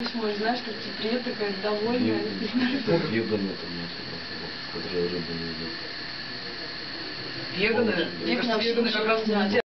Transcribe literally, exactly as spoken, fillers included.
Может, знаешь, как приедет такая довольная. Веганы там, которые рыбу не едят. Веганы? Мне кажется, веганы как раз не едят.